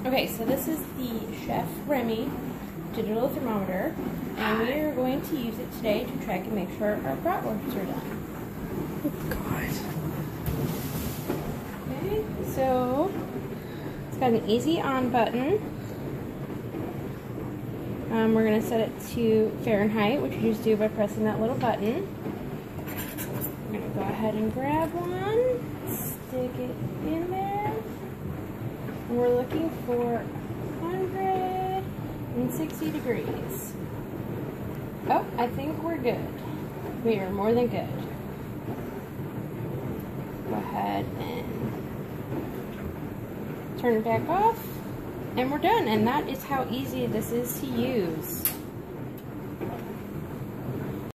Okay, so this is the Chef Remi Digital Thermometer, and we are going to use it today to track and make sure our bratwursts are done. Oh God. Okay, so it's got an easy on button. We're going to set it to Fahrenheit, which you just do by pressing that little button. We're going to go ahead and grab one, stick it in there, and we're looking for 160 degrees. Oh, I think we're good. We are more than good. Go ahead and turn it back off, and we're done. And that is how easy this is to use.